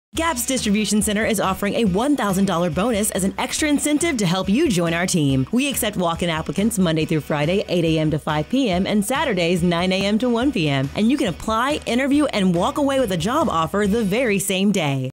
GAPS Distribution Center is offering a $1,000 bonus as an extra incentive to help you join our team. We accept walk-in applicants Monday through Friday, 8 a.m. to 5 p.m. and Saturdays, 9 a.m. to 1 p.m. And you can apply, interview, and walk away with a job offer the very same day.